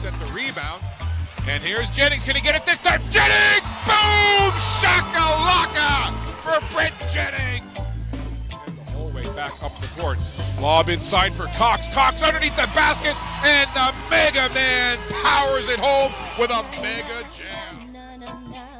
set the rebound. And here's Jennings. Can he get it this time? Jennings! Boom! Shakalaka for Brent Jennings. And the whole way back up the court. Lob inside for Cox. Cox underneath the basket. And the Mega Man powers it home with a mega jam.